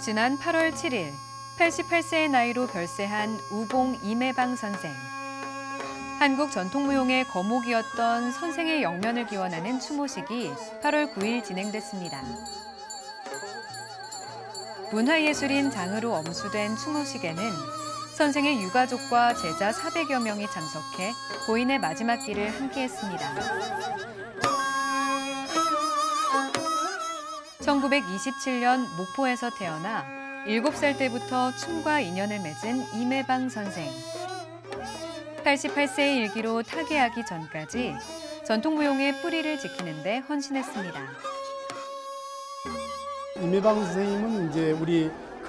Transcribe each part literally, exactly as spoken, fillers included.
지난 팔월 칠일 팔십팔 세의 나이로 별세한 우봉 이매방 선생. 한국 전통무용의 거목이었던 선생의 영면을 기원하는 추모식이 팔월 구일 진행됐습니다. 문화예술인 장으로 엄수된 추모식에는 선생의 유가족과 제자 사백여 명이 참석해 고인의 마지막 길을 함께했습니다. 천구백이십칠년 목포에서 태어나 일곱 살 때부터 춤과 인연을 맺은 이매방 선생. 팔십팔 세의 일기로 타계하기 전까지 전통무용의 뿌리를 지키는 데 헌신했습니다. 이매방 선생님은 이제 우리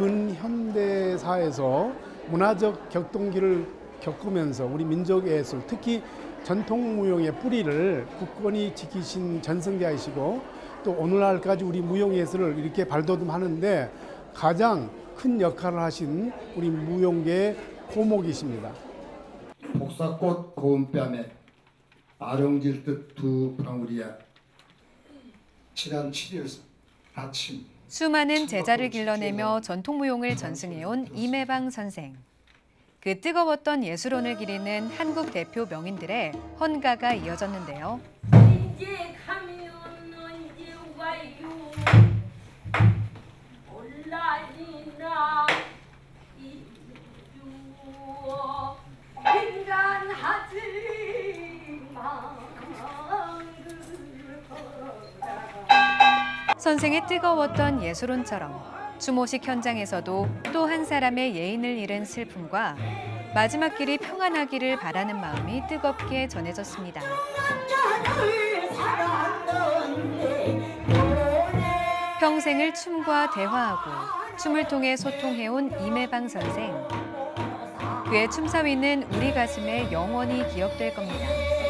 근현대사에서 문화적 격동기를 겪으면서 우리 민족 예술, 특히 전통무용의 뿌리를 굳건히 지키신 전승자이시고 또 오늘날까지 우리 무용예술을 이렇게 발돋움하는데 가장 큰 역할을 하신 우리 무용계의 고목이십니다. 복사꽃 고운 뺨에 아령질 듯 두 방울이야. 지난 칠일 아침 수많은 제자를 길러내며 전통무용을 전승해온 이매방 선생. 그 뜨거웠던 예술혼을 기리는 한국 대표 명인들의 헌가가 이어졌는데요. 이제 가면 언제 와요 올라지나 이주어 인간하지 선생의 뜨거웠던 예술혼처럼 추모식 현장에서도 또 한 사람의 예인을 잃은 슬픔과 마지막 길이 평안하기를 바라는 마음이 뜨겁게 전해졌습니다. 평생을 춤과 대화하고 춤을 통해 소통해온 이매방 선생. 그의 춤사위는 우리 가슴에 영원히 기억될 겁니다.